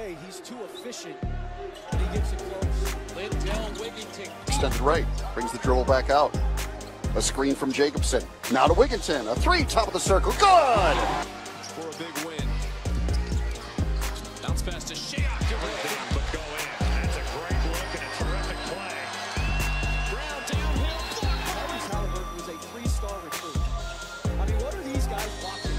way, he's too efficient, and he gets it close. Lindell Wigginton. Extended right, brings the dribble back out. A screen from Jacobson. Now to Wigginton. A three, top of the circle. Good! For a big win. Bounce pass to Shea. But go in. That's a great look and a terrific play. Brown downhill. Halliburton was a 3-star recruit. I mean, what are these guys watching?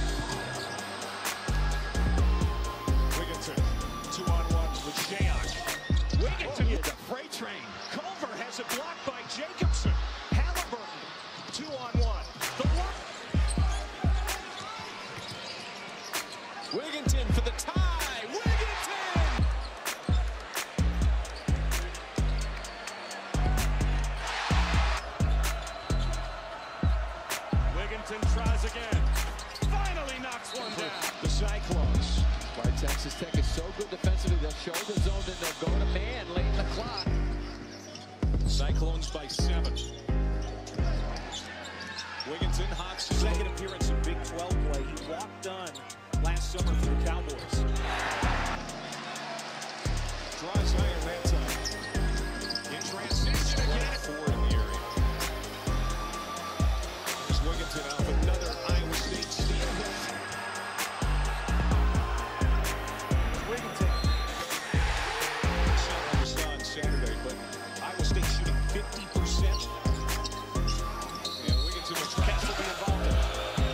Wigginton, 2-on-1 with Shea. Wigginton, the freight train. Culver has it blocked by Jacobson. Halliburton, 2-on-1. The one. Wigginton for the tie. Wigginton! Wigginton tries again. Finally knocks one down. The Cyclones. Why Texas Tech is so good defensively, they'll show the zone, then they'll go to man late in the clock. Cyclones by 7. Wigginton, hot second appearance in Big 12 play. He walked done last summer for the Cowboys. Draws higher that time. In transition again. 4 in the area. There's Wigginton off another Iowa State steal. Wigginton. We saw on Saturday, but Iowa State shooting 50%. And Wigginton will catch to be involved in.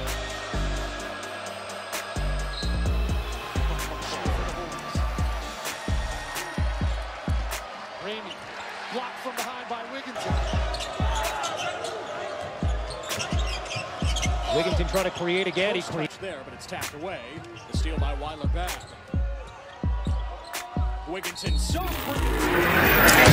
Ramey blocked from behind by Wigginton. Wigginton trying to create again. He creates there, but it's tapped away. The steal by Weiler back. Wigginton so